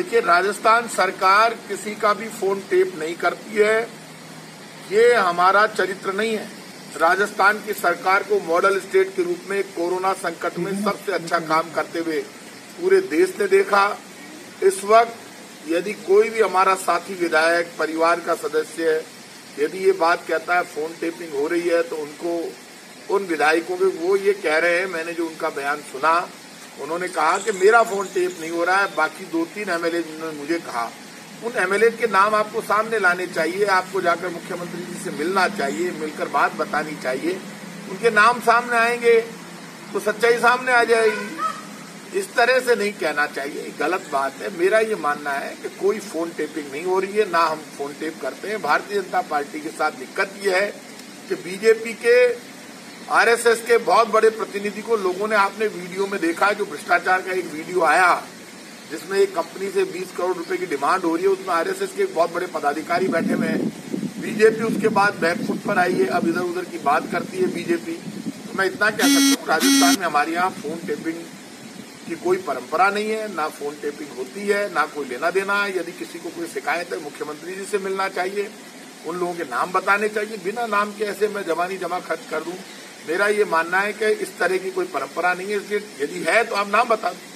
देखिए, राजस्थान सरकार किसी का भी फोन टेप नहीं करती है, ये हमारा चरित्र नहीं है। राजस्थान की सरकार को मॉडल स्टेट के रूप में कोरोना संकट में सबसे अच्छा काम करते हुए पूरे देश ने देखा। इस वक्त यदि कोई भी हमारा साथी विधायक, परिवार का सदस्य यदि ये बात कहता है फोन टेपिंग हो रही है, तो उनको, उन विधायकों के, वो ये कह रहे हैं, मैंने जो उनका बयान सुना, उन्होंने कहा कि मेरा फोन टेप नहीं हो रहा है, बाकी 2-3 एमएलए जिन्होंने मुझे कहा, उन एमएलए के नाम आपको सामने लाने चाहिए, आपको जाकर मुख्यमंत्री जी से मिलना चाहिए, मिलकर बात बतानी चाहिए। उनके नाम सामने आएंगे तो सच्चाई सामने आ जाएगी। इस तरह से नहीं कहना चाहिए, गलत बात है। मेरा ये मानना है कि कोई फोन टेपिंग नहीं हो रही है, ना हम फोन टेप करते हैं। भारतीय जनता पार्टी के साथ दिक्कत ये है कि बीजेपी के, आरएसएस के बहुत बड़े प्रतिनिधि को लोगों ने, आपने वीडियो में देखा, जो भ्रष्टाचार का एक वीडियो आया जिसमें एक कंपनी से 20 करोड़ रुपए की डिमांड हो रही है, उसमें आरएसएस के एक बहुत बड़े पदाधिकारी बैठे हुए हैं। बीजेपी उसके बाद बैकफुट पर आई है, अब इधर उधर की बात करती है बीजेपी। तो मैं इतना कह सकता हूँ, राजस्थान में हमारे यहाँ फोन टेपिंग की कोई परंपरा नहीं है, ना फोन टेपिंग होती है, ना कोई लेना देना है। यदि किसी को कोई शिकायत है, मुख्यमंत्री जी से मिलना चाहिए, उन लोगों के नाम बताने चाहिए। बिना नाम के ऐसे मैं जमा खर्च कर दूं, मेरा ये मानना है कि इस तरह की कोई परंपरा नहीं है। इसलिए यदि है तो आप नाम बता दें।